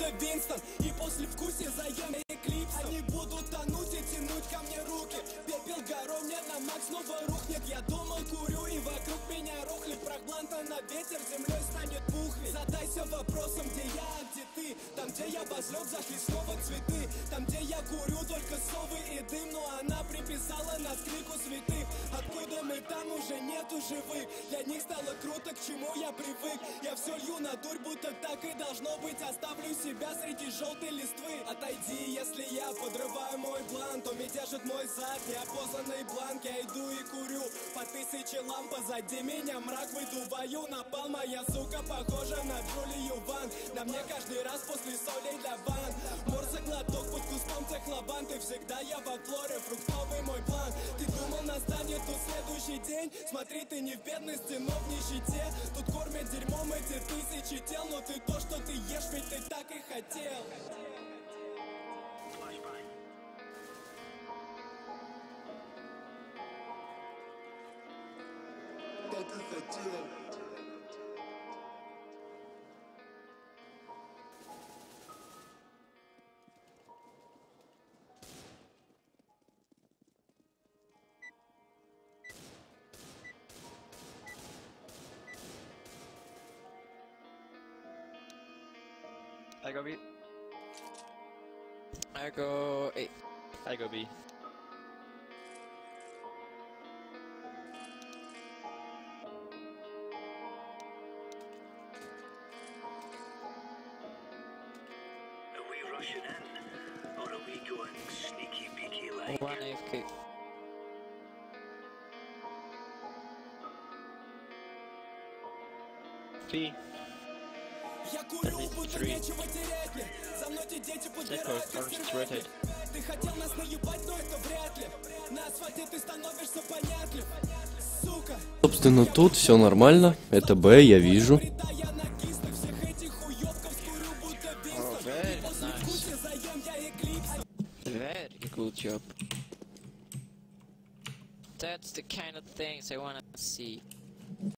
будто Винстон. И после вкуса заем эклипс. Они будут тонуть и тянуть ко мне руки. Пепел горой мне на макс снова рухнет. Я думал, курю, и вокруг меня рухли. Прохланта на ветер, землей станет пухлей. Задайся вопросом, где я, а где ты. Там, где я возлег, зашли снова цветы. Там, где я курю, только совы и дым. Но она приписала нас к лику святых. Откуда мы, там уже нету живых. Для них стало круто, к чему я привык. Я все лью на дурь, будто так и должно быть. Оставлю себя среди желтой листвы. Отойди, если я подрываю мой план, то меня держит мой зад, неопознанный бланк. Я иду и курю по 1000 ламп. Позади меня мрак, выдуваю напал. Моя сука похожа на Джулию Ван. На мне каждый раз после солей для ван. Морзе глоток под кустом цехлобан. Ты всегда я во флоре, фруктовый мой план. Ты думал, настанет тут следующий день? Смотри, ты не в бедности, но в нищете. Тут кормят дерьмом эти 1000 тел. Но ты то, что ты ешь, ведь ты так и хотел. Так и хотел. I go B. I go A. I go B. Are we rushing in, or are we going sneaky beaky like? One AFK. B. Я курю, будто нечего терять мне. За мной те дети подбирают Rotate. Ты хотел нас наебать, но это вряд ли. На асфальте ты становишься понятлив. Сука. Собственно, тут все нормально. Это Б, я вижу. Oh, very nice. Very good job. That's the kind of things I wanna see.